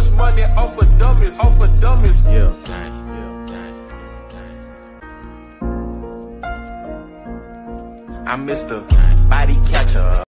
much money off of dummies, off of dummies. Yeah. I'm Mr. Body Catcher.